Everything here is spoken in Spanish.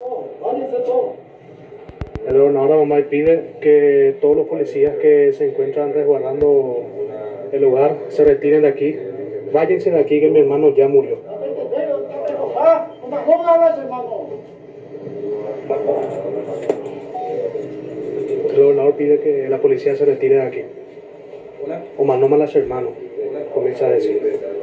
El gobernador Amamay pide que todos los policías que se encuentran resguardando el lugar se retiren de aquí. Váyanse de aquí, que mi hermano ya murió. El gobernador pide que la policía se retire de aquí. O más no más las hermanos, comienza a decir.